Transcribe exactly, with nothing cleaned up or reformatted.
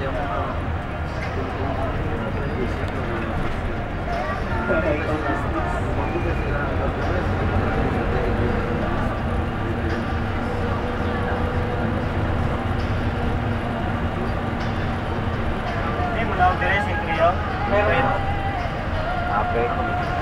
Hindi mo na ako dire, siyempre yun. Ape.